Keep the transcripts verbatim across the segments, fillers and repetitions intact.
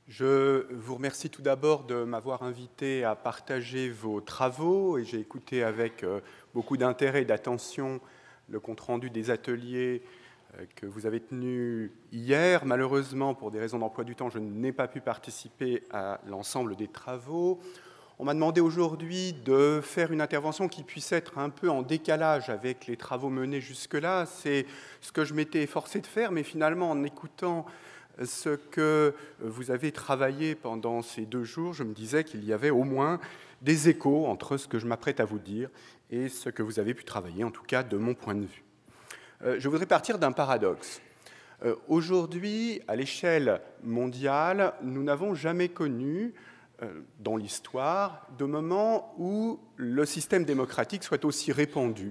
Je vous remercie tout d'abord de m'avoir invité à partager vos travaux et j'ai écouté avec beaucoup d'intérêt et d'attention le compte-rendu des ateliers que vous avez tenus hier. Malheureusement, pour des raisons d'emploi du temps, je n'ai pas pu participer à l'ensemble des travaux. On m'a demandé aujourd'hui de faire une intervention qui puisse être un peu en décalage avec les travaux menés jusque-là. C'est ce que je m'étais efforcé de faire, mais finalement, en écoutant ce que vous avez travaillé pendant ces deux jours, je me disais qu'il y avait au moins des échos entre ce que je m'apprête à vous dire et ce que vous avez pu travailler, en tout cas de mon point de vue. Je voudrais partir d'un paradoxe. Aujourd'hui, à l'échelle mondiale, nous n'avons jamais connu dans l'histoire de moment où le système démocratique soit aussi répandu.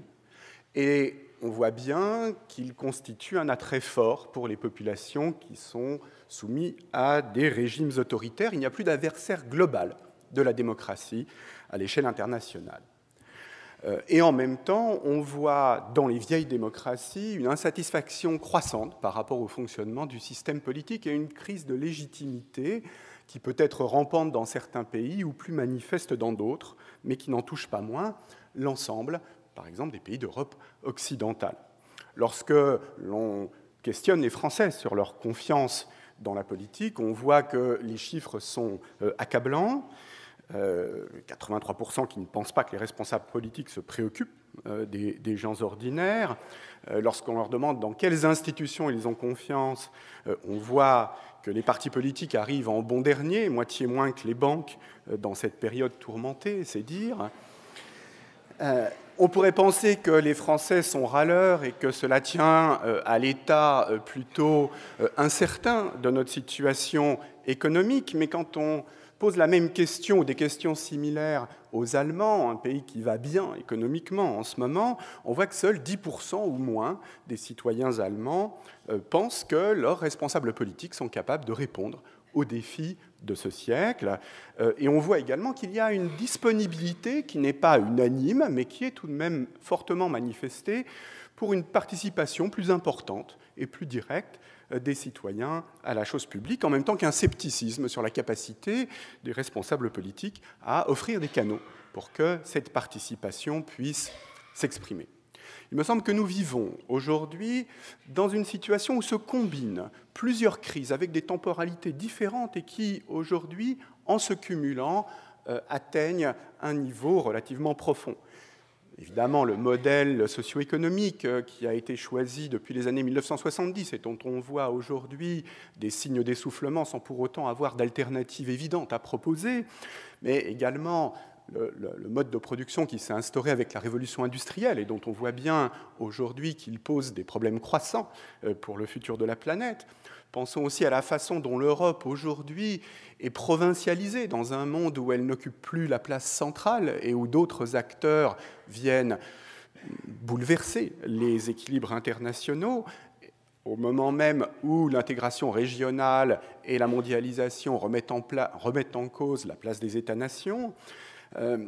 Et on voit bien qu'il constitue un attrait fort pour les populations qui sont soumises à des régimes autoritaires. Il n'y a plus d'adversaire global de la démocratie à l'échelle internationale. Et en même temps, on voit dans les vieilles démocraties une insatisfaction croissante par rapport au fonctionnement du système politique et une crise de légitimité qui peut être rampante dans certains pays ou plus manifeste dans d'autres, mais qui n'en touche pas moins l'ensemble, par exemple, des pays d'Europe occidentale. Lorsque l'on questionne les Français sur leur confiance dans la politique, on voit que les chiffres sont accablants. Euh, quatre-vingt-trois pour cent qui ne pensent pas que les responsables politiques se préoccupent euh, des, des gens ordinaires. Euh, lorsqu'on leur demande dans quelles institutions ils ont confiance, euh, on voit que les partis politiques arrivent en bon dernier, moitié moins que les banques euh, dans cette période tourmentée, c'est dire. Euh, on pourrait penser que les Français sont râleurs et que cela tient euh, à l'état euh, plutôt euh, incertain de notre situation économique, mais quand on pose la même question ou des questions similaires aux Allemands, un pays qui va bien économiquement en ce moment, on voit que seuls dix pour cent ou moins des citoyens allemands euh, pensent que leurs responsables politiques sont capables de répondre aux défis de ce siècle. Euh, et on voit également qu'il y a une disponibilité qui n'est pas unanime, mais qui est tout de même fortement manifestée pour une participation plus importante et plus directe des citoyens à la chose publique, en même temps qu'un scepticisme sur la capacité des responsables politiques à offrir des canaux pour que cette participation puisse s'exprimer. Il me semble que nous vivons aujourd'hui dans une situation où se combinent plusieurs crises avec des temporalités différentes et qui, aujourd'hui, en se cumulant, euh, atteignent un niveau relativement profond. Évidemment, le modèle socio-économique qui a été choisi depuis les années mille neuf cent soixante-dix et dont on voit aujourd'hui des signes d'essoufflement sans pour autant avoir d'alternative évidente à proposer, mais également le, le, le mode de production qui s'est instauré avec la révolution industrielle et dont on voit bien aujourd'hui qu'il pose des problèmes croissants pour le futur de la planète. Pensons aussi à la façon dont l'Europe aujourd'hui est provincialisée dans un monde où elle n'occupe plus la place centrale et où d'autres acteurs viennent bouleverser les équilibres internationaux, au moment même où l'intégration régionale et la mondialisation remettent en, pla- remettent en cause la place des États-nations. Euh,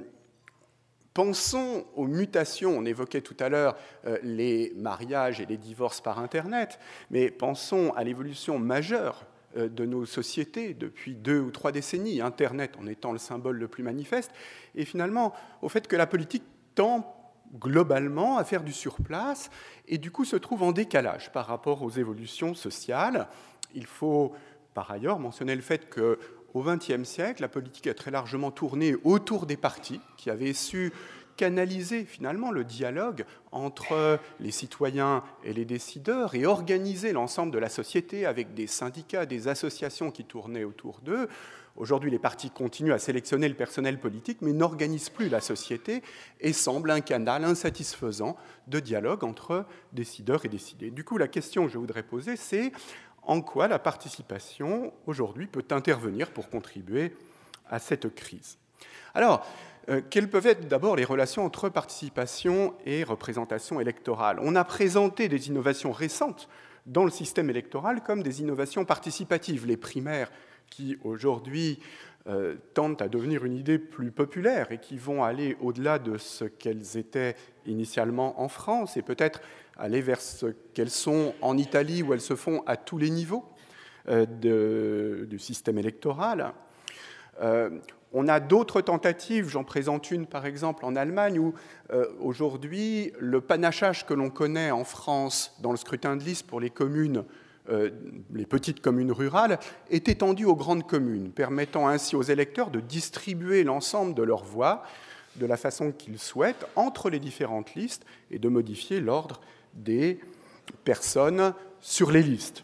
Pensons aux mutations. On évoquait tout à l'heure euh, les mariages et les divorces par Internet, mais pensons à l'évolution majeure euh, de nos sociétés depuis deux ou trois décennies, Internet en étant le symbole le plus manifeste, et finalement au fait que la politique tend globalement à faire du surplace et du coup se trouve en décalage par rapport aux évolutions sociales. Il faut par ailleurs mentionner le fait que au vingtième siècle, la politique a très largement tourné autour des partis qui avaient su canaliser finalement le dialogue entre les citoyens et les décideurs et organiser l'ensemble de la société avec des syndicats, des associations qui tournaient autour d'eux. Aujourd'hui, les partis continuent à sélectionner le personnel politique, mais n'organisent plus la société et semblent un canal insatisfaisant de dialogue entre décideurs et décidés. Du coup, la question que je voudrais poser, c'est en quoi la participation, aujourd'hui, peut intervenir pour contribuer à cette crise. Alors, euh, quelles peuvent être d'abord les relations entre participation et représentation électorale ? On a présenté des innovations récentes dans le système électoral comme des innovations participatives. Les primaires qui, aujourd'hui, euh, tendent à devenir une idée plus populaire et qui vont aller au-delà de ce qu'elles étaient initialement en France et peut-être aller vers ce qu'elles sont en Italie où elles se font à tous les niveaux. euh, de, du système électoral. Euh, on a d'autres tentatives, j'en présente une par exemple en Allemagne, où euh, aujourd'hui le panachage que l'on connaît en France dans le scrutin de liste pour les communes, euh, les petites communes rurales, est étendu aux grandes communes, permettant ainsi aux électeurs de distribuer l'ensemble de leurs voix de la façon qu'ils souhaitent entre les différentes listes et de modifier l'ordre des personnes sur les listes.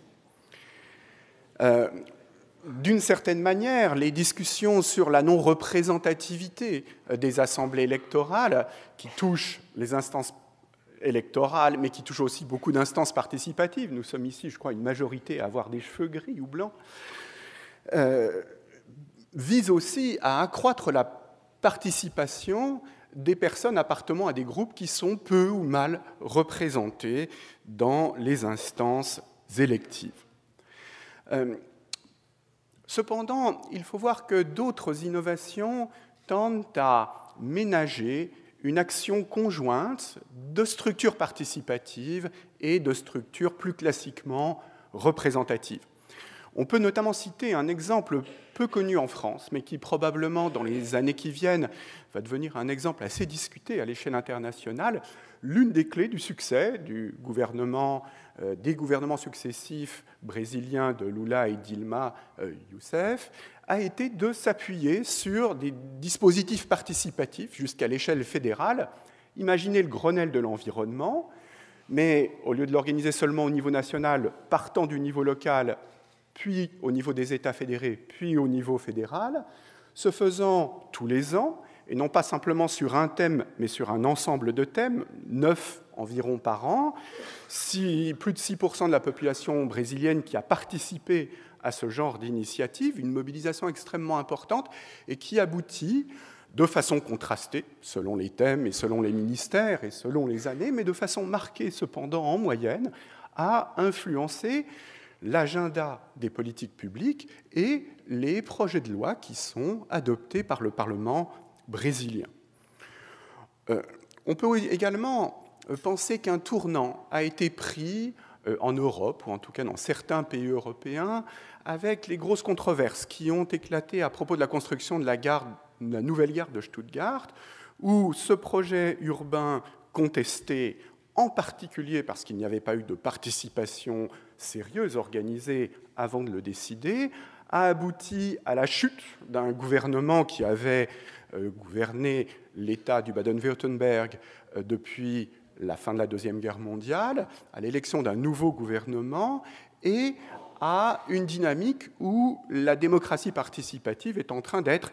Euh, D'une certaine manière, les discussions sur la non-représentativité des assemblées électorales, qui touchent les instances électorales, mais qui touchent aussi beaucoup d'instances participatives, nous sommes ici, je crois, une majorité à avoir des cheveux gris ou blancs, euh, visent aussi à accroître la participation des personnes appartenant à des groupes qui sont peu ou mal représentés dans les instances électives. Euh, Cependant, il faut voir que d'autres innovations tendent à ménager une action conjointe de structures participatives et de structures plus classiquement représentatives. On peut notamment citer un exemple peu connu en France, mais qui probablement, dans les années qui viennent, va devenir un exemple assez discuté à l'échelle internationale. L'une des clés du succès du gouvernement, euh, des gouvernements successifs brésiliens de Lula et Dilma euh, Rousseff a été de s'appuyer sur des dispositifs participatifs jusqu'à l'échelle fédérale. Imaginez le Grenelle de l'environnement, mais au lieu de l'organiser seulement au niveau national, partant du niveau local, puis au niveau des États fédérés, puis au niveau fédéral, se faisant tous les ans, et non pas simplement sur un thème, mais sur un ensemble de thèmes, neuf environ par an. Si, plus de six pour cent de la population brésilienne qui a participé à ce genre d'initiative, une mobilisation extrêmement importante, et qui aboutit de façon contrastée, selon les thèmes et selon les ministères et selon les années, mais de façon marquée cependant en moyenne, à influencer l'agenda des politiques publiques et les projets de loi qui sont adoptés par le Parlement brésilien. Euh, on peut également penser qu'un tournant a été pris euh, en Europe, ou en tout cas dans certains pays européens, avec les grosses controverses qui ont éclaté à propos de la construction de la, gare, de la nouvelle gare de Stuttgart, où ce projet urbain contesté, en particulier parce qu'il n'y avait pas eu de participation sérieuse organisée avant de le décider, a abouti à la chute d'un gouvernement qui avait euh, gouverné l'État du Baden-Württemberg euh, depuis la fin de la Deuxième Guerre mondiale, à l'élection d'un nouveau gouvernement et à une dynamique où la démocratie participative est en train d'être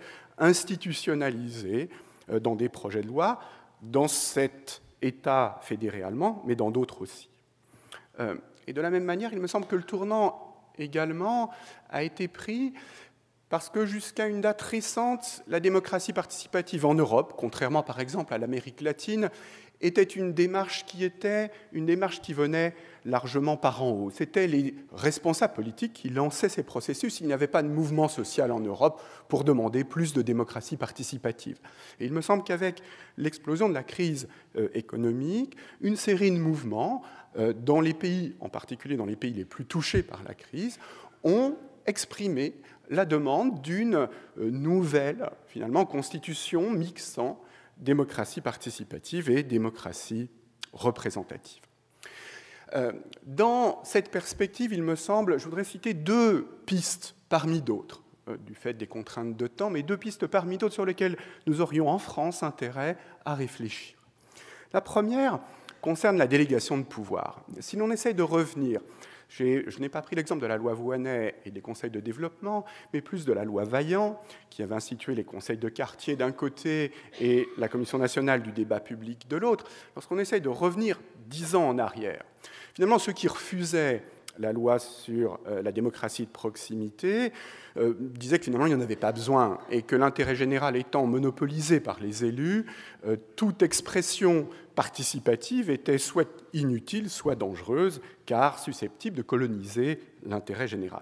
institutionnalisée euh, dans des projets de loi, dans cet État fédéré allemand, mais dans d'autres aussi. Euh, et de la même manière, il me semble que le tournant également a été pris parce que jusqu'à une date récente, la démocratie participative en Europe, contrairement par exemple à l'Amérique latine, était une démarche qui était une démarche qui venait largement par en haut. C'était les responsables politiques qui lançaient ces processus. Il n'y avait pas de mouvement social en Europe pour demander plus de démocratie participative. Et il me semble qu'avec l'explosion de la crise euh, économique, une série de mouvements euh, dans les pays, en particulier dans les pays les plus touchés par la crise, ont exprimé la demande d'une euh, nouvelle, finalement, constitution mixant démocratie participative et démocratie représentative. Euh, dans cette perspective, il me semble, je voudrais citer deux pistes parmi d'autres, euh, du fait des contraintes de temps, mais deux pistes parmi d'autres sur lesquelles nous aurions en France intérêt à réfléchir. La première concerne la délégation de pouvoir. Si l'on essaye de revenir, je n'ai pas pris l'exemple de la loi Voynet et des conseils de développement, mais plus de la loi Vaillant, qui avait institué les conseils de quartier d'un côté et la Commission nationale du débat public de l'autre. Lorsqu'on essaye de revenir dix ans en arrière, finalement, ceux qui refusaient la loi sur euh, la démocratie de proximité euh, disaient que finalement, il n'y en avait pas besoin et que l'intérêt général étant monopolisé par les élus, euh, toute expression participative était soit inutile, soit dangereuse, car susceptible de coloniser l'intérêt général.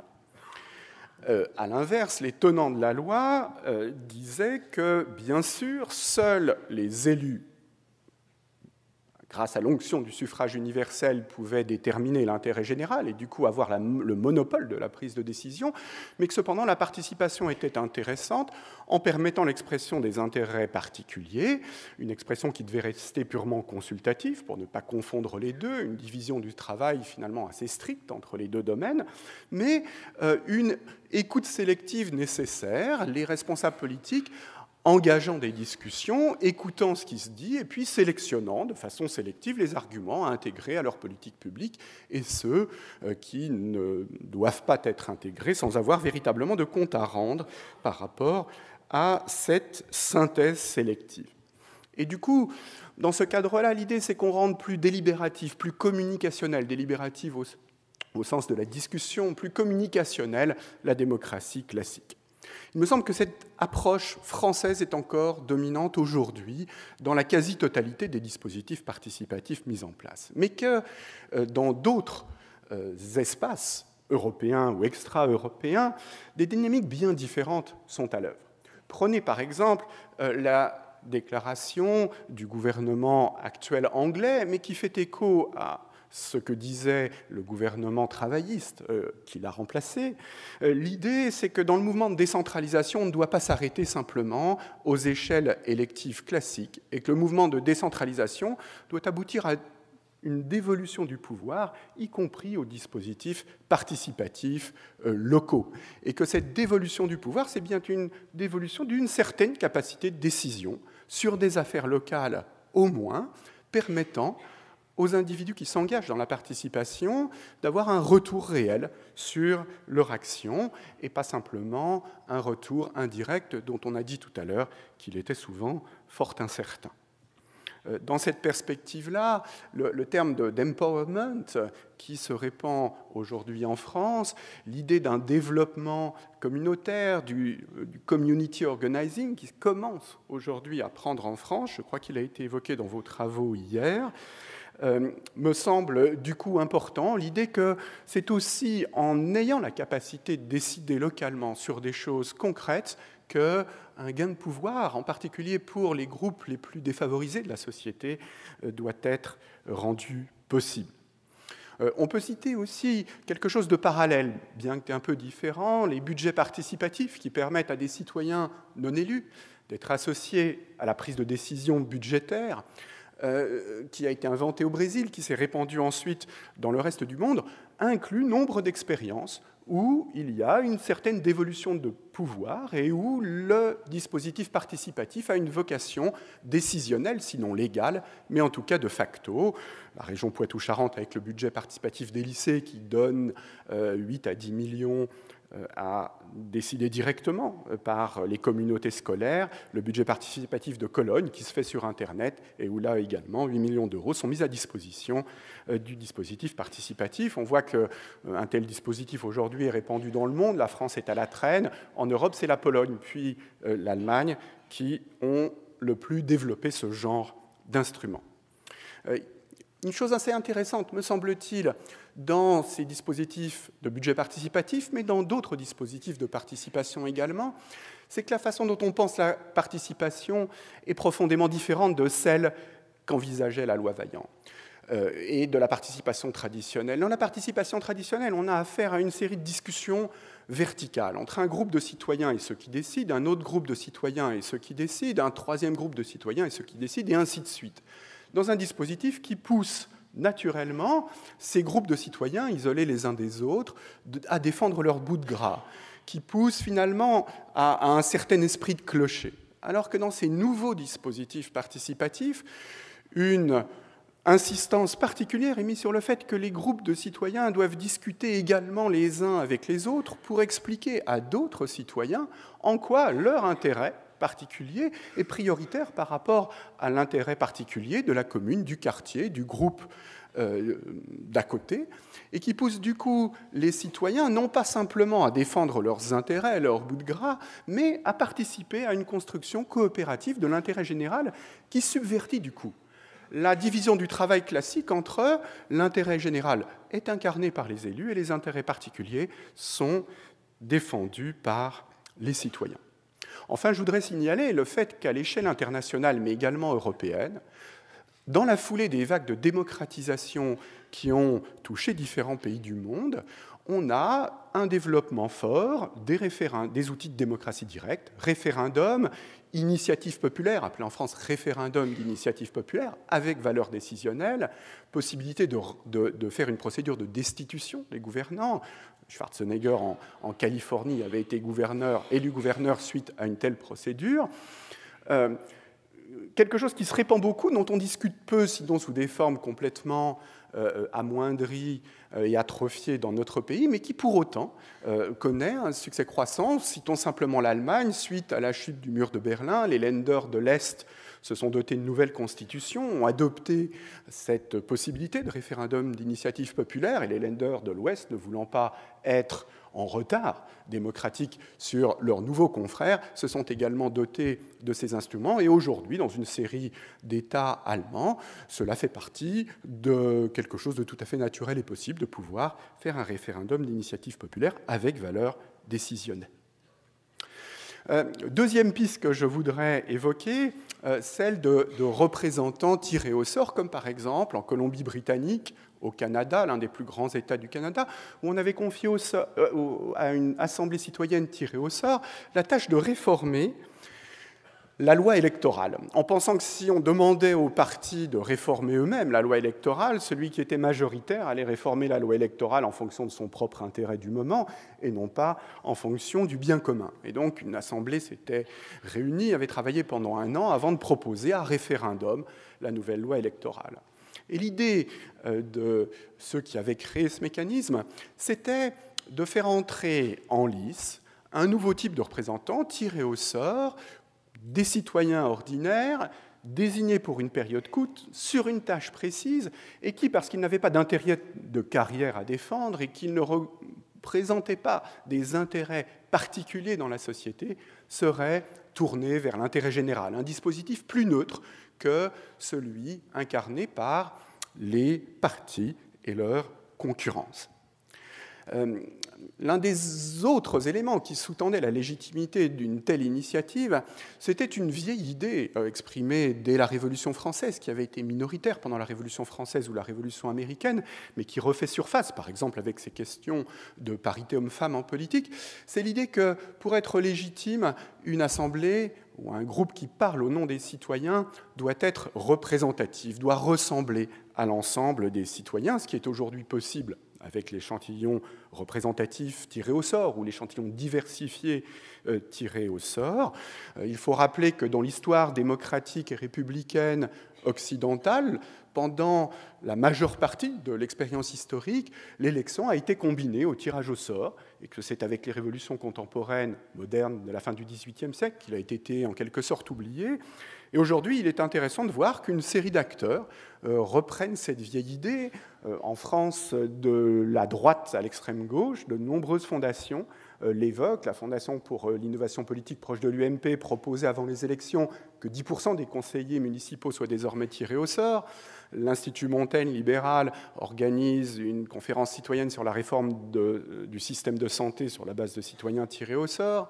Euh, à l'inverse, les tenants de la loi euh, disaient que, bien sûr, seuls les élus grâce à l'onction du suffrage universel, pouvait déterminer l'intérêt général et du coup avoir la, le monopole de la prise de décision, mais que cependant la participation était intéressante en permettant l'expression des intérêts particuliers, une expression qui devait rester purement consultative pour ne pas confondre les deux, une division du travail finalement assez stricte entre les deux domaines, mais euh, une écoute sélective nécessaire, les responsables politiques engageant des discussions, écoutant ce qui se dit et puis sélectionnant de façon sélective les arguments à intégrer à leur politique publique et ceux qui ne doivent pas être intégrés sans avoir véritablement de compte à rendre par rapport à cette synthèse sélective. Et du coup, dans ce cadre-là, l'idée c'est qu'on rende plus délibératif, plus communicationnel, délibérative au, au sens de la discussion, plus communicationnelle la démocratie classique. Il me semble que cette approche française est encore dominante aujourd'hui dans la quasi-totalité des dispositifs participatifs mis en place, mais que euh, dans d'autres euh, espaces européens ou extra-européens, des dynamiques bien différentes sont à l'œuvre. Prenez par exemple euh, la déclaration du gouvernement actuel anglais, mais qui fait écho à ce que disait le gouvernement travailliste euh, qui l'a remplacé. Euh, l'idée, c'est que dans le mouvement de décentralisation, on ne doit pas s'arrêter simplement aux échelles électives classiques et que le mouvement de décentralisation doit aboutir à une dévolution du pouvoir, y compris aux dispositifs participatifs euh, locaux. Et que cette dévolution du pouvoir, c'est bien une dévolution d'une certaine capacité de décision sur des affaires locales au moins, permettant aux individus qui s'engagent dans la participation d'avoir un retour réel sur leur action et pas simplement un retour indirect dont on a dit tout à l'heure qu'il était souvent fort incertain. Dans cette perspective-là, le, le terme de, d'empowerment qui se répand aujourd'hui en France, l'idée d'un développement communautaire, du, du community organizing qui commence aujourd'hui à prendre en France, je crois qu'il a été évoqué dans vos travaux hier, Euh, me semble du coup important, l'idée que c'est aussi en ayant la capacité de décider localement sur des choses concrètes qu'un gain de pouvoir, en particulier pour les groupes les plus défavorisés de la société, euh, doit être rendu possible. Euh, on peut citer aussi quelque chose de parallèle, bien que un peu différent, les budgets participatifs qui permettent à des citoyens non élus d'être associés à la prise de décision budgétaire, Euh, qui a été inventé au Brésil, qui s'est répandu ensuite dans le reste du monde, inclut nombre d'expériences où il y a une certaine dévolution de pouvoir et où le dispositif participatif a une vocation décisionnelle, sinon légale, mais en tout cas de facto. La région Poitou-Charentes, avec le budget participatif des lycées qui donne euh, huit à dix millions à décider directement par les communautés scolaires, le budget participatif de Cologne qui se fait sur Internet et où là également huit millions d'euros sont mis à disposition du dispositif participatif. On voit qu'un tel dispositif aujourd'hui est répandu dans le monde, la France est à la traîne, en Europe c'est la Pologne puis l'Allemagne qui ont le plus développé ce genre d'instruments. Une chose assez intéressante, me semble-t-il, dans ces dispositifs de budget participatif, mais dans d'autres dispositifs de participation également, c'est que la façon dont on pense la participation est profondément différente de celle qu'envisageait la loi Vaillant euh, et de la participation traditionnelle. Dans la participation traditionnelle, on a affaire à une série de discussions verticales entre un groupe de citoyens et ceux qui décident, un autre groupe de citoyens et ceux qui décident, un troisième groupe de citoyens et ceux qui décident, et ainsi de suite, dans un dispositif qui pousse naturellement ces groupes de citoyens isolés les uns des autres à défendre leur bout de gras, qui pousse finalement à, à un certain esprit de clocher. Alors que dans ces nouveaux dispositifs participatifs, une insistance particulière est mise sur le fait que les groupes de citoyens doivent discuter également les uns avec les autres pour expliquer à d'autres citoyens en quoi leur intérêt particulier est prioritaire par rapport à l'intérêt particulier de la commune, du quartier, du groupe euh, d'à côté, et qui pousse du coup les citoyens non pas simplement à défendre leurs intérêts, leur bout de gras, mais à participer à une construction coopérative de l'intérêt général qui subvertit du coup la division du travail classique entre l'intérêt général est incarné par les élus et les intérêts particuliers sont défendus par les citoyens. Enfin, je voudrais signaler le fait qu'à l'échelle internationale, mais également européenne, Dans la foulée des vagues de démocratisation qui ont touché différents pays du monde, on a un développement fort des, des outils de démocratie directe, référendum, initiative populaire, appelée en France référendum d'initiative populaire, avec valeur décisionnelle, possibilité de, de, de faire une procédure de destitution des gouvernants. Schwarzenegger en, en Californie avait été gouverneur, élu gouverneur suite à une telle procédure. Euh, quelque chose qui se répand beaucoup, dont on discute peu, sinon sous des formes complètement euh, amoindries euh, et atrophiées dans notre pays, mais qui pour autant euh, connaît un succès croissant. Citons simplement l'Allemagne. Suite à la chute du mur de Berlin, les Länder de l'Est se sont dotés de nouvelles constitutions, ont adopté cette possibilité de référendum d'initiative populaire, et les Länder de l'Ouest, ne voulant pas être en retard démocratique sur leurs nouveaux confrères, se sont également dotés de ces instruments. Et aujourd'hui, dans une série d'États allemands, cela fait partie de quelque chose de tout à fait naturel et possible de pouvoir faire un référendum d'initiative populaire avec valeur décisionnelle. Euh, deuxième piste que je voudrais évoquer, euh, celle de, de représentants tirés au sort, comme par exemple en Colombie-Britannique, au Canada, l'un des plus grands États du Canada, où on avait confié au sort, euh, à une assemblée citoyenne tirée au sort la tâche de réformer la loi électorale, en pensant que si on demandait aux partis de réformer eux-mêmes la loi électorale, celui qui était majoritaire allait réformer la loi électorale en fonction de son propre intérêt du moment et non pas en fonction du bien commun. Et donc une assemblée s'était réunie, avait travaillé pendant un an avant de proposer à référendum la nouvelle loi électorale. Et l'idée de ceux qui avaient créé ce mécanisme, c'était de faire entrer en lice un nouveau type de représentant tiré au sort, des citoyens ordinaires désignés pour une période courte sur une tâche précise et qui, parce qu'ils n'avaient pas d'intérêt de carrière à défendre et qu'ils ne représentaient pas des intérêts particuliers dans la société, seraient tournés vers l'intérêt général, un dispositif plus neutre que celui incarné par les partis et leur concurrence. Euh, L'un des autres éléments qui sous-tendait la légitimité d'une telle initiative, c'était une vieille idée exprimée dès la Révolution française, qui avait été minoritaire pendant la Révolution française ou la Révolution américaine, mais qui refait surface, par exemple avec ces questions de parité homme-femme en politique. C'est l'idée que pour être légitime, une assemblée ou un groupe qui parle au nom des citoyens doit être représentatif, doit ressembler à l'ensemble des citoyens, ce qui est aujourd'hui possible avec l'échantillon représentatif tiré au sort ou l'échantillon diversifié euh, tiré au sort. Euh, il faut rappeler que dans l'histoire démocratique et républicaine occidentale, pendant la majeure partie de l'expérience historique, l'élection a été combinée au tirage au sort et que c'est avec les révolutions contemporaines modernes de la fin du dix-huitième siècle qu'il a été en quelque sorte oublié. Et aujourd'hui, il est intéressant de voir qu'une série d'acteurs euh, reprennent cette vieille idée. Euh, en France, de la droite à l'extrême gauche, de nombreuses fondations euh, l'évoquent. La Fondation pour euh, l'innovation politique proche de l'U M P proposait avant les élections que dix pour cent des conseillers municipaux soient désormais tirés au sort. L'Institut Montaigne libéral organise une conférence citoyenne sur la réforme de, du système de santé sur la base de citoyens tirés au sort.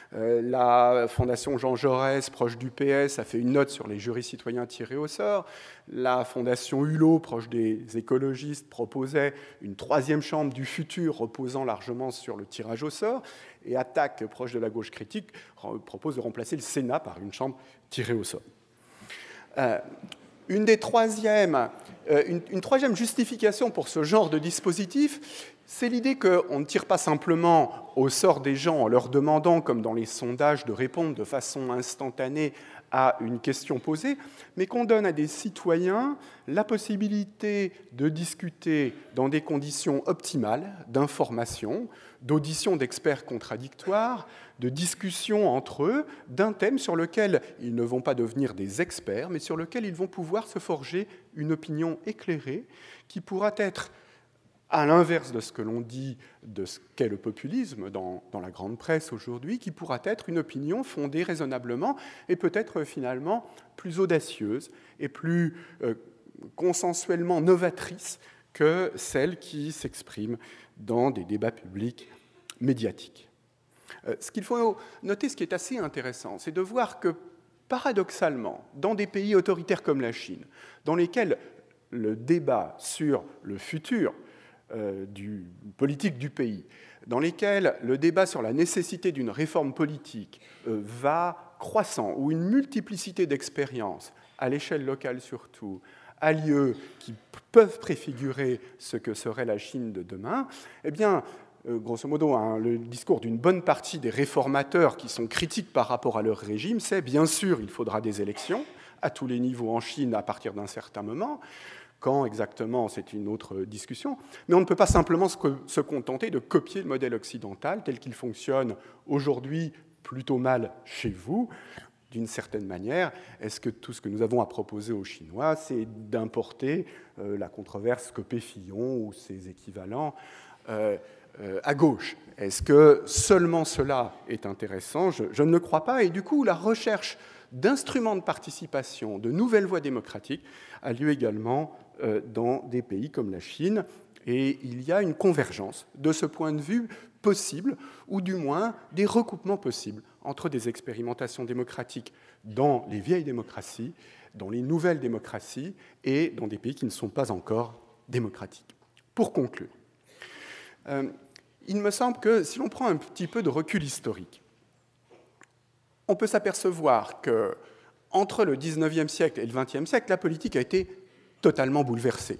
La Fondation Jean Jaurès, proche du P S, a fait une note sur les jurys citoyens tirés au sort. La Fondation Hulot, proche des écologistes, proposait une troisième chambre du futur reposant largement sur le tirage au sort. Et Attaque, proche de la gauche critique, propose de remplacer le Sénat par une chambre tirée au sort. Euh, une, des troisièmes, euh, une, une troisième justification pour ce genre de dispositif, c'est l'idée qu'on ne tire pas simplement au sort des gens en leur demandant, comme dans les sondages, de répondre de façon instantanée à une question posée, mais qu'on donne à des citoyens la possibilité de discuter dans des conditions optimales d'information, d'audition d'experts contradictoires, de discussion entre eux d'un thème sur lequel ils ne vont pas devenir des experts, mais sur lequel ils vont pouvoir se forger une opinion éclairée qui pourra être, à l'inverse de ce que l'on dit de ce qu'est le populisme dans, dans la grande presse aujourd'hui, qui pourra être une opinion fondée raisonnablement et peut-être finalement plus audacieuse et plus euh, consensuellement novatrice que celle qui s'exprime dans des débats publics médiatiques. Euh, ce qu'il faut noter, ce qui est assez intéressant, c'est de voir que paradoxalement, dans des pays autoritaires comme la Chine, dans lesquels le débat sur le futur euh, du, politique du pays, dans lesquels le débat sur la nécessité d'une réforme politique euh, va croissant, où une multiplicité d'expériences, à l'échelle locale surtout, a lieu, qui peuvent préfigurer ce que serait la Chine de demain, eh bien, euh, grosso modo, hein, le discours d'une bonne partie des réformateurs qui sont critiques par rapport à leur régime, c'est bien sûr, il faudra des élections à tous les niveaux en Chine à partir d'un certain moment. Quand exactement, c'est une autre discussion. Mais on ne peut pas simplement se contenter de copier le modèle occidental tel qu'il fonctionne aujourd'hui plutôt mal chez vous. D'une certaine manière, est-ce que tout ce que nous avons à proposer aux Chinois, c'est d'importer euh, la controverse Copé-Fillon ou ses équivalents euh, euh, à gauche? Est-ce que seulement cela est intéressant? je, je ne le crois pas. Et du coup, la recherche d'instruments de participation, de nouvelles voies démocratiques, a lieu également euh, dans des pays comme la Chine. Et il y a une convergence de ce point de vue possible, ou du moins des recoupements possibles entre des expérimentations démocratiques dans les vieilles démocraties, dans les nouvelles démocraties et dans des pays qui ne sont pas encore démocratiques. Pour conclure, euh, il me semble que si l'on prend un petit peu de recul historique, on peut s'apercevoir qu'entre le dix-neuvième siècle et le vingtième siècle, la politique a été totalement bouleversée.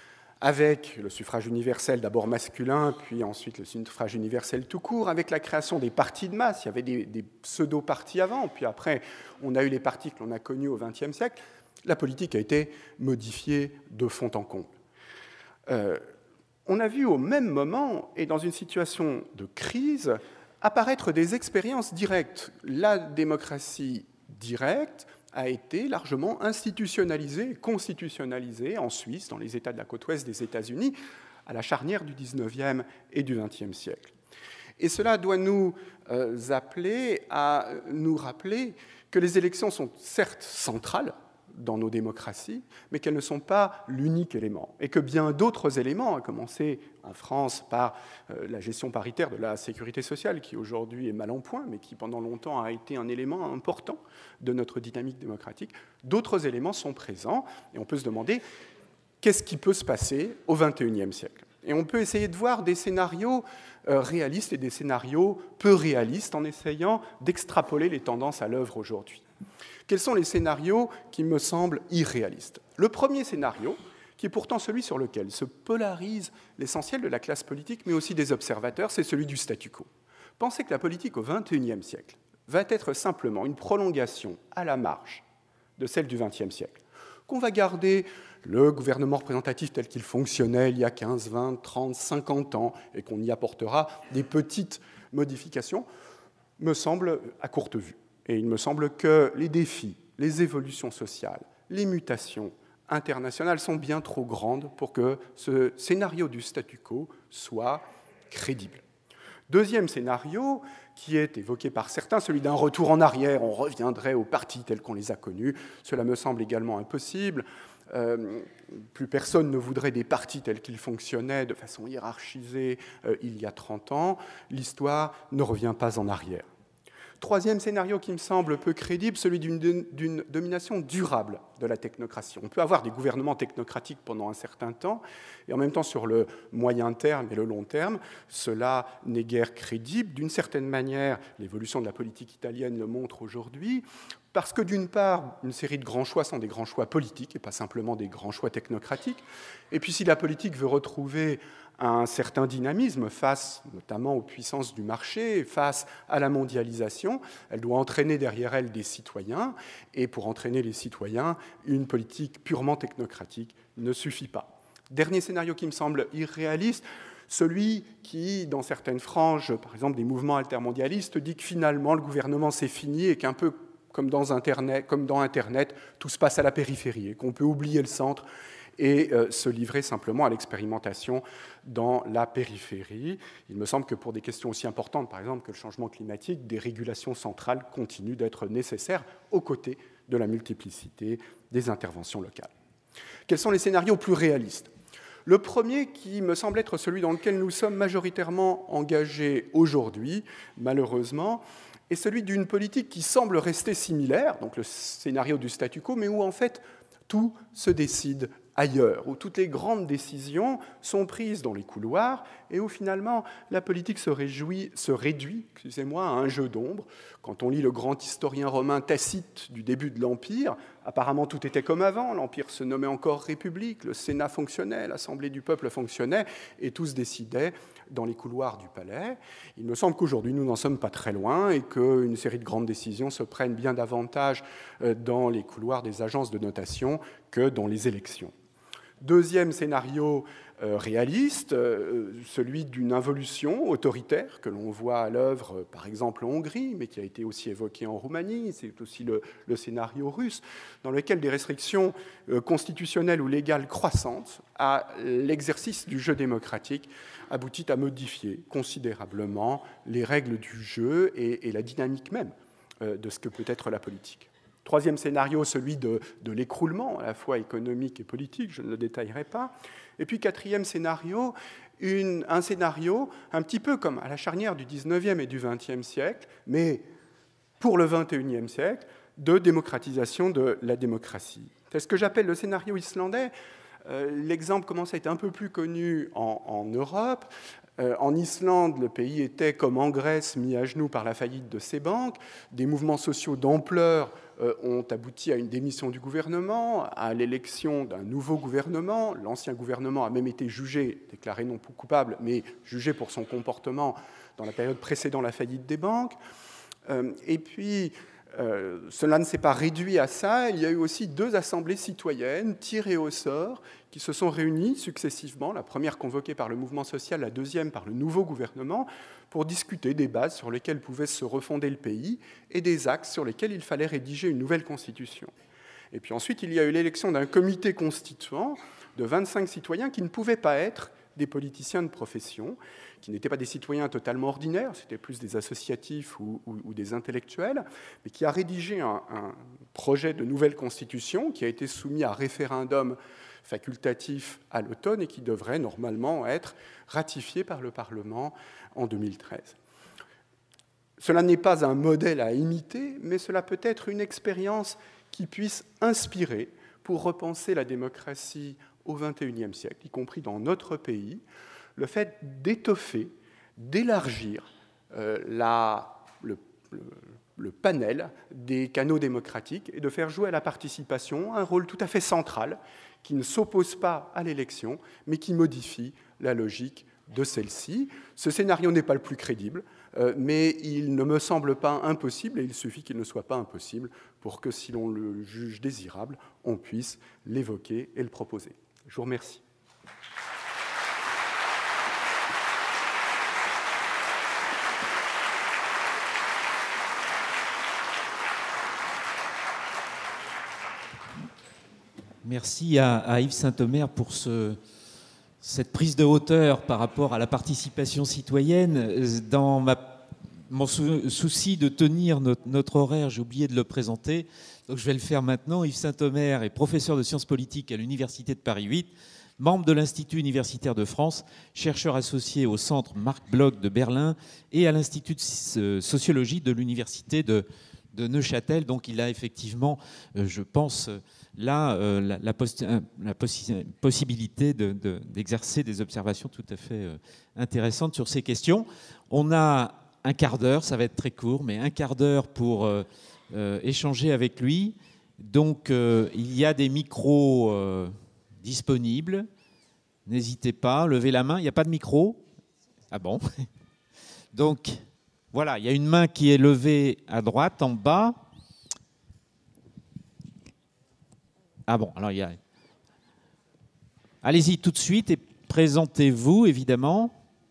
Avec le suffrage universel d'abord masculin, puis ensuite le suffrage universel tout court, avec la création des partis de masse, il y avait des, des pseudo-partis avant, puis après on a eu les partis que l'on a connus au vingtième siècle, la politique a été modifiée de fond en comble. Euh, on a vu au même moment, et dans une situation de crise, apparaître des expériences directes. La démocratie directe a été largement institutionnalisée, constitutionnalisée en Suisse, dans les États de la côte ouest des États-Unis, à la charnière du dix-neuvième et du vingtième siècle. Et cela doit nous euh, appeler à nous rappeler que les élections sont certes centrales dans nos démocraties, mais qu'elles ne sont pas l'unique élément, et que bien d'autres éléments, à commencer en France par euh, la gestion paritaire de la sécurité sociale, qui aujourd'hui est mal en point, mais qui pendant longtemps a été un élément important de notre dynamique démocratique, d'autres éléments sont présents, et on peut se demander qu'est-ce qui peut se passer au vingt et unième siècle. Et on peut essayer de voir des scénarios euh, réalistes et des scénarios peu réalistes en essayant d'extrapoler les tendances à l'œuvre aujourd'hui. Quels sont les scénarios qui me semblent irréalistes? Le premier scénario, qui est pourtant celui sur lequel se polarise l'essentiel de la classe politique, mais aussi des observateurs, c'est celui du statu quo. Pensez que la politique au vingt et unième siècle va être simplement une prolongation à la marge de celle du vingtième siècle, qu'on va garder le gouvernement représentatif tel qu'il fonctionnait il y a quinze, vingt, trente, cinquante ans, et qu'on y apportera des petites modifications, me semble à courte vue. Et il me semble que les défis, les évolutions sociales, les mutations internationales sont bien trop grandes pour que ce scénario du statu quo soit crédible. Deuxième scénario, qui est évoqué par certains, celui d'un retour en arrière, on reviendrait aux partis tels qu'on les a connus. Cela me semble également impossible. Euh, plus personne ne voudrait des partis tels qu'ils fonctionnaient de façon hiérarchisée euh, il y a trente ans. L'histoire ne revient pas en arrière. Troisième scénario qui me semble peu crédible, celui d'une, d'une domination durable de la technocratie. On peut avoir des gouvernements technocratiques pendant un certain temps, et en même temps, sur le moyen terme et le long terme, cela n'est guère crédible. D'une certaine manière, l'évolution de la politique italienne le montre aujourd'hui, parce que d'une part, une série de grands choix sont des grands choix politiques, et pas simplement des grands choix technocratiques. Et puis si la politique veut retrouver un certain dynamisme face notamment aux puissances du marché, face à la mondialisation, elle doit entraîner derrière elle des citoyens, et pour entraîner les citoyens, une politique purement technocratique ne suffit pas. Dernier scénario qui me semble irréaliste, celui qui, dans certaines franges, par exemple des mouvements altermondialistes, dit que finalement le gouvernement c'est fini et qu'un peu comme dans Internet, comme dans Internet, tout se passe à la périphérie et qu'on peut oublier le centre et euh, se livrer simplement à l'expérimentation dans la périphérie. Il me semble que pour des questions aussi importantes, par exemple, que le changement climatique, des régulations centrales continuent d'être nécessaires aux côtés de la multiplicité des interventions locales. Quels sont les scénarios plus réalistes? Le premier, qui me semble être celui dans lequel nous sommes majoritairement engagés aujourd'hui, malheureusement, et celui d'une politique qui semble rester similaire, donc le scénario du statu quo, mais où en fait tout se décide ailleurs, où toutes les grandes décisions sont prises dans les couloirs et où finalement la politique se, réjouit, se réduit excusez-moi, à un jeu d'ombre. Quand on lit le grand historien romain Tacite du début de l'Empire, apparemment tout était comme avant, l'Empire se nommait encore République, le Sénat fonctionnait, l'Assemblée du peuple fonctionnait et tout se décidait dans les couloirs du palais. Il me semble qu'aujourd'hui nous n'en sommes pas très loin et qu'une série de grandes décisions se prennent bien davantage dans les couloirs des agences de notation que dans les élections. Deuxième scénario euh, réaliste, euh, celui d'une involution autoritaire que l'on voit à l'œuvre, euh, par exemple en Hongrie, mais qui a été aussi évoqué en Roumanie. C'est aussi le, le scénario russe, dans lequel des restrictions euh, constitutionnelles ou légales croissantes à l'exercice du jeu démocratique aboutissent à modifier considérablement les règles du jeu et, et la dynamique même euh, de ce que peut être la politique. Troisième scénario, celui de, de l'écroulement, à la fois économique et politique, je ne le détaillerai pas. Et puis quatrième scénario, une, un scénario un petit peu comme à la charnière du dix-neuvième et du vingtième siècle, mais pour le vingt et unième siècle, de démocratisation de la démocratie. C'est ce que j'appelle le scénario islandais. Euh, l'exemple commence à être un peu plus connu en, en Europe. Euh, en Islande, le pays était, comme en Grèce, mis à genoux par la faillite de ses banques. Des mouvements sociaux d'ampleur euh, ont abouti à une démission du gouvernement, à l'élection d'un nouveau gouvernement. L'ancien gouvernement a même été jugé, déclaré non coupable, mais jugé pour son comportement dans la période précédant la faillite des banques. Euh, et puis, Euh, cela ne s'est pas réduit à ça. Il y a eu aussi deux assemblées citoyennes tirées au sort qui se sont réunies successivement, la première convoquée par le mouvement social, la deuxième par le nouveau gouvernement, pour discuter des bases sur lesquelles pouvait se refonder le pays et des axes sur lesquels il fallait rédiger une nouvelle constitution. Et puis ensuite, il y a eu l'élection d'un comité constituant de vingt-cinq citoyens qui ne pouvaient pas être des politiciens de profession, qui n'étaient pas des citoyens totalement ordinaires, c'était plus des associatifs ou, ou, ou des intellectuels, mais qui a rédigé un, un projet de nouvelle constitution qui a été soumis à référendum facultatif à l'automne et qui devrait normalement être ratifié par le Parlement en deux mille treize. Cela n'est pas un modèle à imiter, mais cela peut être une expérience qui puisse inspirer pour repenser la démocratie au vingt et unième siècle, y compris dans notre pays, le fait d'étoffer, d'élargir euh, la, le, le, le panel des canaux démocratiques et de faire jouer à la participation un rôle tout à fait central qui ne s'oppose pas à l'élection, mais qui modifie la logique de celle-ci. Ce scénario n'est pas le plus crédible, euh, mais il ne me semble pas impossible, et il suffit qu'il ne soit pas impossible pour que, si l'on le juge désirable, on puisse l'évoquer et le proposer. Je vous remercie. Merci à, à Yves Saint-Omer pour ce, cette prise de hauteur par rapport à la participation citoyenne. Dans ma, mon sou, souci de tenir notre, notre horaire, j'ai oublié de le présenter, donc je vais le faire maintenant. Yves Saint-Omer est professeur de sciences politiques à l'Université de Paris huit, membre de l'Institut universitaire de France, chercheur associé au Centre Marc Bloch de Berlin et à l'Institut de sociologie de l'Université de, de Neuchâtel. Donc il a effectivement, je pense, là, euh, la, la, poss la possi possibilité de, de, d'exercer des observations tout à fait euh, intéressantes sur ces questions. On a un quart d'heure, ça va être très court, mais un quart d'heure pour euh, euh, échanger avec lui. Donc, euh, il y a des micros euh, disponibles. N'hésitez pas, levez la main. Il n'y a pas de micro? Ah bon? Donc, voilà, il y a une main qui est levée à droite, en bas. Ah bon, alors il y a... Allez-y tout de suite et présentez-vous, évidemment.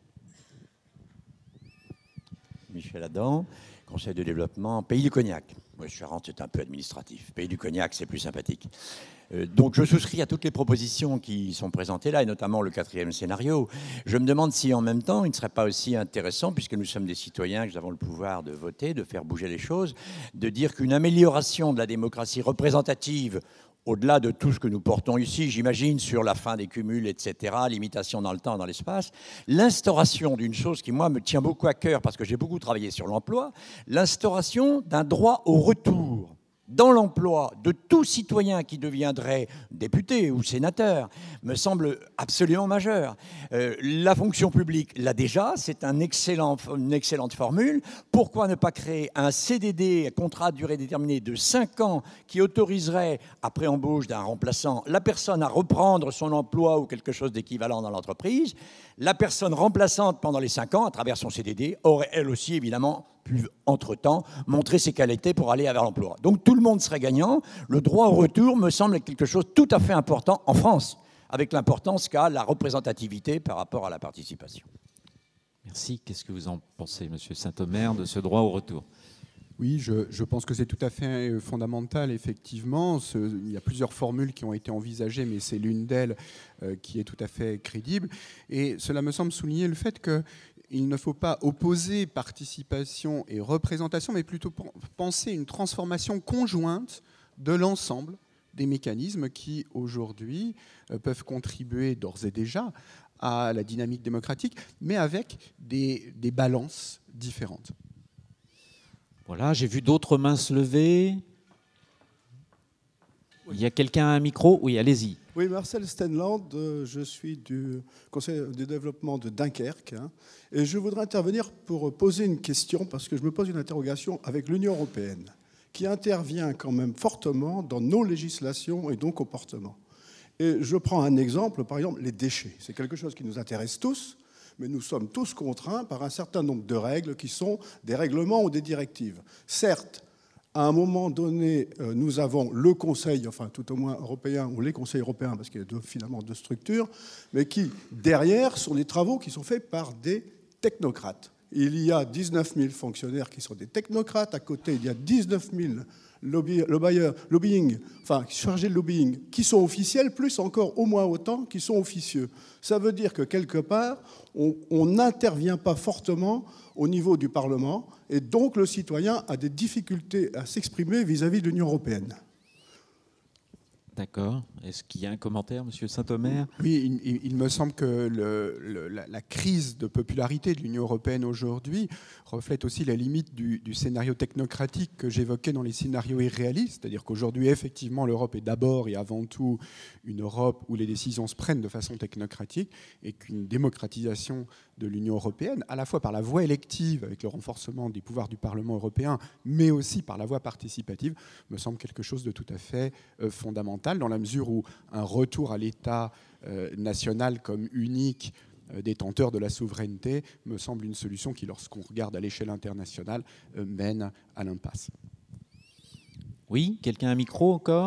Michel Adam, conseil de développement, Pays du Cognac. Moi, Charente, c'est un peu administratif. Pays du Cognac, c'est plus sympathique. Euh, donc, je souscris à toutes les propositions qui sont présentées là, et notamment le quatrième scénario. Je me demande si, en même temps, il ne serait pas aussi intéressant, puisque nous sommes des citoyens, que nous avons le pouvoir de voter, de faire bouger les choses, de dire qu'une amélioration de la démocratie représentative au-delà de tout ce que nous portons ici, j'imagine, sur la fin des cumuls, et cetera, limitation dans le temps, dans l'espace, l'instauration d'une chose qui, moi, me tient beaucoup à cœur, parce que j'ai beaucoup travaillé sur l'emploi, l'instauration d'un droit au retour dans l'emploi de tout citoyen qui deviendrait député ou sénateur me semble absolument majeur. Euh, la fonction publique l'a déjà, c'est un excellent, une excellente formule. Pourquoi ne pas créer un C D D, un contrat à durée déterminée de cinq ans, qui autoriserait, après embauche d'un remplaçant, la personne à reprendre son emploi ou quelque chose d'équivalent dans l'entreprise. La personne remplaçante pendant les cinq ans, à travers son C D D, aurait elle aussi évidemment pu, entre-temps, montrer ses qualités pour aller vers l'emploi. Donc tout le monde serait gagnant. Le droit au retour me semble quelque chose de tout à fait important en France, avec l'importance qu'a la représentativité par rapport à la participation. Merci. Qu'est-ce que vous en pensez, Monsieur Saint-Omer, de ce droit au retour ? Oui, je, je pense que c'est tout à fait fondamental, effectivement. Ce, il y a plusieurs formules qui ont été envisagées, mais c'est l'une d'elles euh, qui est tout à fait crédible. Et cela me semble souligner le fait qu'il ne faut pas opposer participation et représentation, mais plutôt penser une transformation conjointe de l'ensemble des mécanismes qui, aujourd'hui, euh, peuvent contribuer d'ores et déjà à la dynamique démocratique, mais avec des, des balances différentes. Voilà, j'ai vu d'autres mains se lever. Il y a quelqu'un à un micro ? Oui, allez-y. Oui, Marcel Stenland, je suis du Conseil de développement de Dunkerque. Hein, et je voudrais intervenir pour poser une question, parce que je me pose une interrogation avec l'Union européenne, qui intervient quand même fortement dans nos législations et nos comportements. Et je prends un exemple, par exemple, les déchets. C'est quelque chose qui nous intéresse tous, mais nous sommes tous contraints par un certain nombre de règles qui sont des règlements ou des directives. Certes, à un moment donné, nous avons le Conseil, enfin tout au moins européen, ou les conseils européens, parce qu'il y a deux, finalement deux structures, mais qui, derrière, sont des travaux qui sont faits par des technocrates. Il y a dix-neuf mille fonctionnaires qui sont des technocrates. À côté, il y a dix-neuf mille lobby, lobbyers, lobbying, enfin chargés de lobbying, qui sont officiels, plus encore au moins autant qui sont officieux. Ça veut dire que quelque part, on n'intervient pas fortement au niveau du Parlement, et donc le citoyen a des difficultés à s'exprimer vis-à-vis de l'Union européenne. D'accord. Est-ce qu'il y a un commentaire, Monsieur Saint-Omer ? Oui, il, il me semble que le, le, la, la crise de popularité de l'Union européenne aujourd'hui reflète aussi la limite du, du scénario technocratique que j'évoquais dans les scénarios irréalistes, c'est-à-dire qu'aujourd'hui, effectivement, l'Europe est d'abord et avant tout une Europe où les décisions se prennent de façon technocratique, et qu'une démocratisation de l'Union européenne, à la fois par la voie élective, avec le renforcement des pouvoirs du Parlement européen, mais aussi par la voie participative, me semble quelque chose de tout à fait euh, fondamental, dans la mesure où un retour à l'État euh, national comme unique euh, détenteur de la souveraineté me semble une solution qui, lorsqu'on regarde à l'échelle internationale, euh, mène à l'impasse. Oui, quelqu'un a un micro encore ?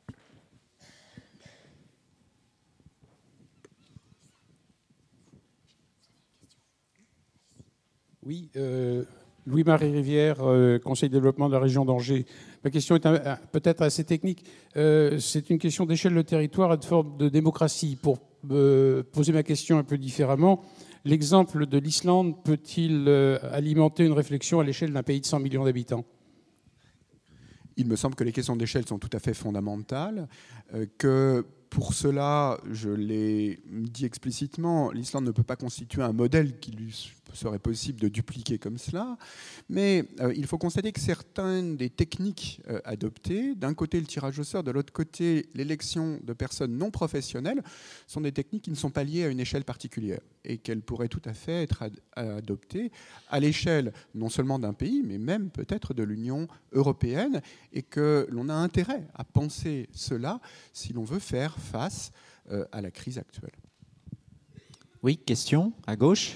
Oui, euh, Louis-Marie Rivière, euh, Conseil de développement de la région d'Angers. Ma question est un, peut-être assez technique. Euh, c'est une question d'échelle de territoire et de forme de démocratie. Pour euh, poser ma question un peu différemment, l'exemple de l'Islande peut-il euh, alimenter une réflexion à l'échelle d'un pays de cent millions d'habitants ? Il me semble que les questions d'échelle sont tout à fait fondamentales, euh, que pour cela, je l'ai dit explicitement, l'Islande ne peut pas constituer un modèle qui lui serait possible de dupliquer comme cela, mais euh, il faut constater que certaines des techniques euh, adoptées, d'un côté le tirage au sort, de l'autre côté l'élection de personnes non professionnelles, sont des techniques qui ne sont pas liées à une échelle particulière et qu'elles pourraient tout à fait être ad- adoptées à l'échelle non seulement d'un pays, mais même peut-être de l'Union européenne, et que l'on a intérêt à penser cela si l'on veut faire face euh, à la crise actuelle. Oui, question, à gauche.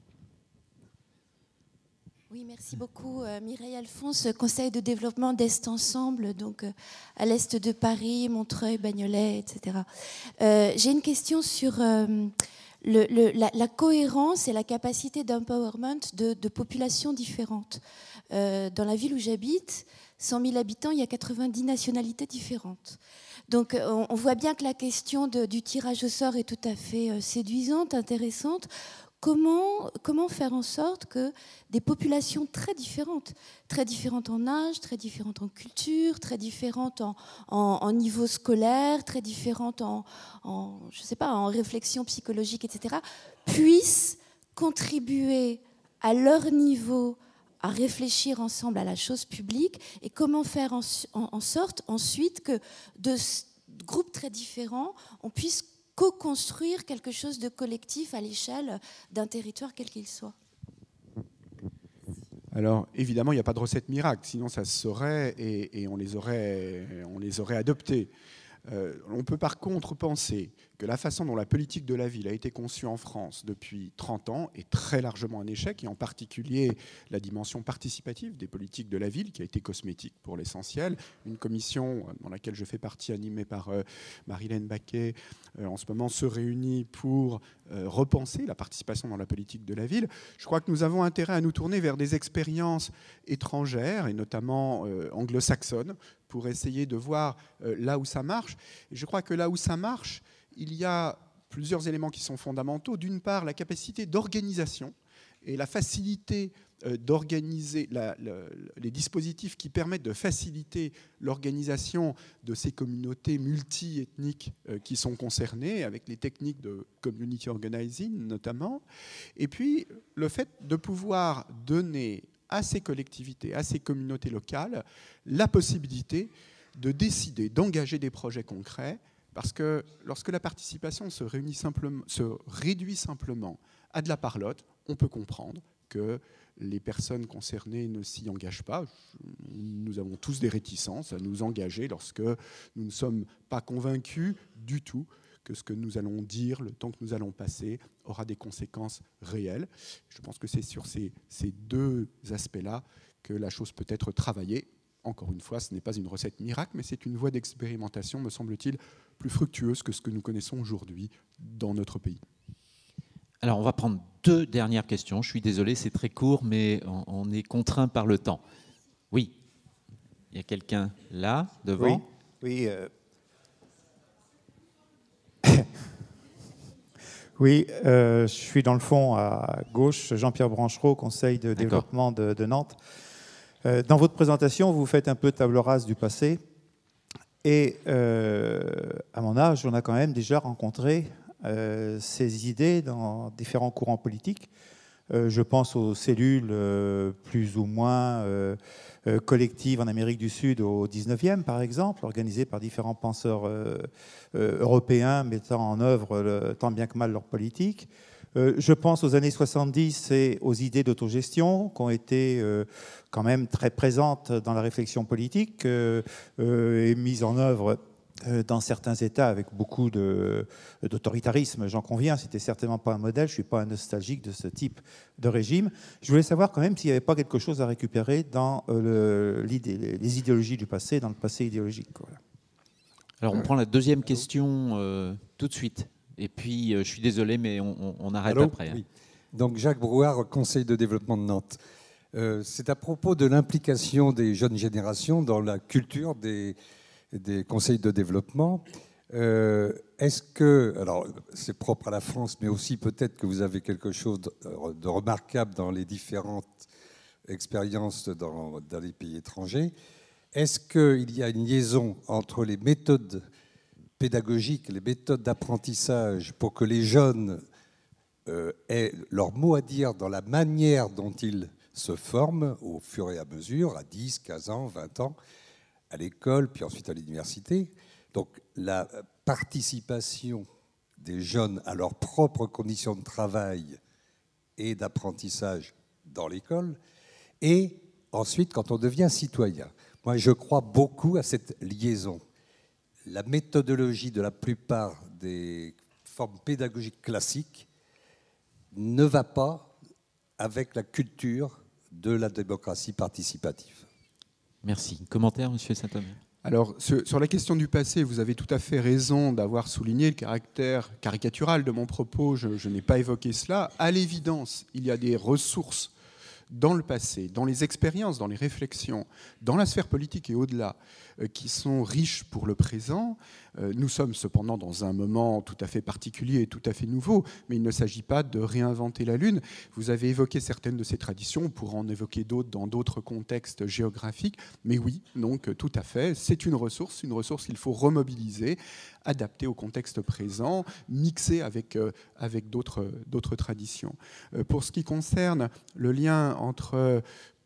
Oui, merci beaucoup. Euh, Mireille Alphonse, Conseil de développement d'Est Ensemble, donc euh, à l'est de Paris, Montreuil, Bagnolet, et cetera. Euh, j'ai une question sur euh, le, le, la, la cohérence et la capacité d'empowerment de, de populations différentes. Euh, dans la ville où j'habite, cent mille habitants, il y a quatre-vingt-dix nationalités différentes. Donc on, on voit bien que la question de, du tirage au sort est tout à fait euh, séduisante, intéressante. Comment, comment faire en sorte que des populations très différentes, très différentes en âge, très différentes en culture, très différentes en, en, en niveau scolaire, très différentes en, en, je sais pas, en réflexion psychologique, et cetera, puissent contribuer à leur niveau à réfléchir ensemble à la chose publique, et comment faire en, en, en sorte ensuite que de groupes très différents, on puisse co-construire quelque chose de collectif à l'échelle d'un territoire quel qu'il soit. Alors, évidemment, il n'y a pas de recette miracle, sinon ça se saurait et, et on les aurait, on les aurait adoptés. Euh, on peut par contre penser que la façon dont la politique de la ville a été conçue en France depuis trente ans est très largement un échec, et en particulier la dimension participative des politiques de la ville, qui a été cosmétique pour l'essentiel. Une commission dans laquelle je fais partie, animée par euh, Marilène Baquet, euh, en ce moment se réunit pour euh, repenser la participation dans la politique de la ville. Je crois que nous avons intérêt à nous tourner vers des expériences étrangères, et notamment euh, anglo-saxonnes, pour essayer de voir euh, là où ça marche. Et je crois que là où ça marche, il y a plusieurs éléments qui sont fondamentaux. D'une part, la capacité d'organisation et la facilité euh, d'organiser la, la, les dispositifs qui permettent de faciliter l'organisation de ces communautés multi-ethniques euh, qui sont concernées, avec les techniques de community organizing notamment. Et puis, le fait de pouvoir donner à ces collectivités, à ces communautés locales, la possibilité de décider, d'engager des projets concrets, parce que lorsque la participation se, réunit simplement, se réduit simplement à de la parlotte, on peut comprendre que les personnes concernées ne s'y engagent pas. Nous avons tous des réticences à nous engager lorsque nous ne sommes pas convaincus du tout que ce que nous allons dire, le temps que nous allons passer, aura des conséquences réelles. Je pense que c'est sur ces, ces deux aspects-là que la chose peut être travaillée. Encore une fois, ce n'est pas une recette miracle, mais c'est une voie d'expérimentation, me semble-t-il, plus fructueuse que ce que nous connaissons aujourd'hui dans notre pays. Alors, on va prendre deux dernières questions. Je suis désolé, c'est très court, mais on, on est contraint par le temps. Oui, il y a quelqu'un là, devant. Oui, oui. Euh... Oui, euh, je suis dans le fond à gauche, Jean-Pierre Branchereau, Conseil de développement de, de Nantes. Euh, dans votre présentation, vous faites un peu table rase du passé. Et euh, à mon âge, on a quand même déjà rencontré euh, ces idées dans différents courants politiques. Euh, je pense aux cellules euh, plus ou moins euh, euh, collectives en Amérique du Sud au dix-neuvième, par exemple, organisées par différents penseurs euh, euh, européens mettant en œuvre le, tant bien que mal leur politique. Euh, je pense aux années soixante-dix et aux idées d'autogestion qui ont été euh, quand même très présentes dans la réflexion politique euh, euh, et mises en œuvre dans certains États avec beaucoup de, d'autoritarisme, j'en conviens. C'était certainement pas un modèle. Je suis pas un nostalgique de ce type de régime. Je voulais savoir quand même s'il n'y avait pas quelque chose à récupérer dans le, les idéologies du passé, dans le passé idéologique. Voilà. Alors on prend la deuxième question euh, tout de suite. Et puis euh, je suis désolé, mais on, on, on arrête Allô après. Hein. Oui. Donc Jacques Brouard, Conseil de développement de Nantes. Euh, c'est à propos de l'implication des jeunes générations dans la culture des des conseils de développement. Euh, est-ce que, alors c'est propre à la France, mais aussi peut-être que vous avez quelque chose de, de remarquable dans les différentes expériences dans, dans les pays étrangers, est-ce qu'il y a une liaison entre les méthodes pédagogiques, les méthodes d'apprentissage pour que les jeunes euh, aient leur mot à dire dans la manière dont ils se forment au fur et à mesure, à dix, quinze ans, vingt ans, à l'école, puis ensuite à l'université. Donc la participation des jeunes à leurs propres conditions de travail et d'apprentissage dans l'école, et ensuite quand on devient citoyen. Moi, je crois beaucoup à cette liaison. La méthodologie de la plupart des formes pédagogiques classiques ne va pas avec la culture de la démocratie participative. Merci. Commentaire, M. Saint-Omer. Alors, sur la question du passé, vous avez tout à fait raison d'avoir souligné le caractère caricatural de mon propos. Je, je n'ai pas évoqué cela. À l'évidence, il y a des ressources dans le passé, dans les expériences, dans les réflexions, dans la sphère politique et au-delà, euh, qui sont riches pour le présent. Euh, nous sommes cependant dans un moment tout à fait particulier et tout à fait nouveau, mais il ne s'agit pas de réinventer la Lune. Vous avez évoqué certaines de ces traditions, on pourra en évoquer d'autres dans d'autres contextes géographiques, mais oui, donc tout à fait, c'est une ressource, une ressource qu'il faut remobiliser, adapter au contexte présent, mixer avec, euh, avec d'autres, d'autres traditions. Euh, pour ce qui concerne le lien entre,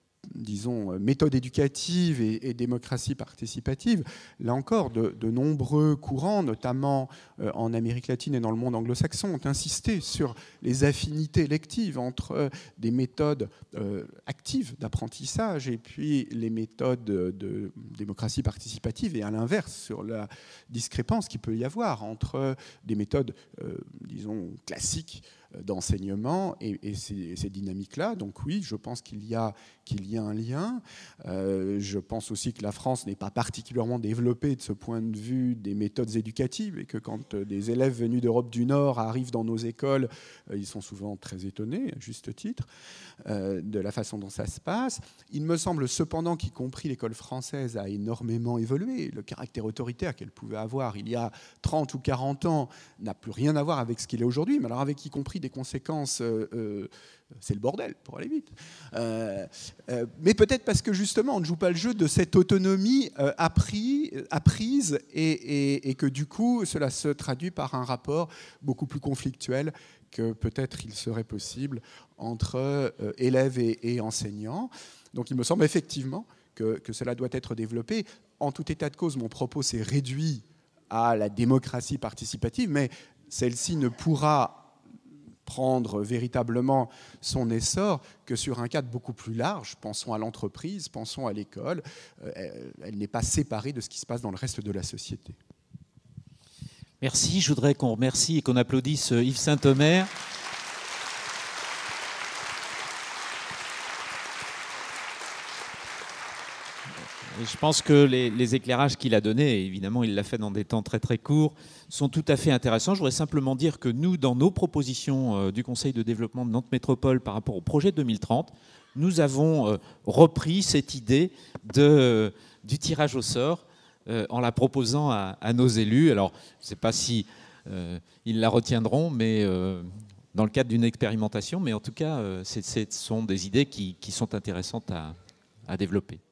disons, méthode éducative et, et démocratie participative, là encore, de, de nombreux courants, notamment euh, en Amérique latine et dans le monde anglo-saxon, ont insisté sur les affinités lectives entre euh, des méthodes euh, actives d'apprentissage et puis les méthodes de, de démocratie participative, et à l'inverse, sur la discrépance qu'il peut y avoir entre des méthodes, euh, disons, classiques d'enseignement et, et ces, ces dynamiques-là. Donc oui, je pense qu'il y a, qu'il y a un lien. Euh, je pense aussi que la France n'est pas particulièrement développée de ce point de vue des méthodes éducatives et que quand des élèves venus d'Europe du Nord arrivent dans nos écoles, euh, ils sont souvent très étonnés, à juste titre, euh, de la façon dont ça se passe. Il me semble cependant qu'y compris l'école française a énormément évolué. Le caractère autoritaire qu'elle pouvait avoir il y a trente ou quarante ans n'a plus rien à voir avec ce qu'il est aujourd'hui, mais alors avec y compris des conséquences, euh, euh, c'est le bordel, pour aller vite. Euh, euh, mais peut-être parce que justement, on ne joue pas le jeu de cette autonomie euh, appris, apprise et, et, et que du coup, cela se traduit par un rapport beaucoup plus conflictuel que peut-être il serait possible entre euh, élèves et, et enseignants. Donc il me semble effectivement que, que cela doit être développé. En tout état de cause, mon propos s'est réduit à la démocratie participative, mais celle-ci ne pourra prendre véritablement son essor que sur un cadre beaucoup plus large. Pensons à l'entreprise, pensons à l'école. Elle, elle n'est pas séparée de ce qui se passe dans le reste de la société. Merci. Je voudrais qu'on remercie et qu'on applaudisse Yves Saint-Omer. Et je pense que les, les éclairages qu'il a donnés, évidemment il l'a fait dans des temps très très courts, sont tout à fait intéressants. Je voudrais simplement dire que nous, dans nos propositions euh, du Conseil de développement de Nantes Métropole par rapport au projet deux mille trente, nous avons euh, repris cette idée de, euh, du tirage au sort euh, en la proposant à, à nos élus. Alors, je ne sais pas si euh, ils la retiendront, mais euh, dans le cadre d'une expérimentation, mais en tout cas, euh, ce sont des idées qui, qui sont intéressantes à, à développer.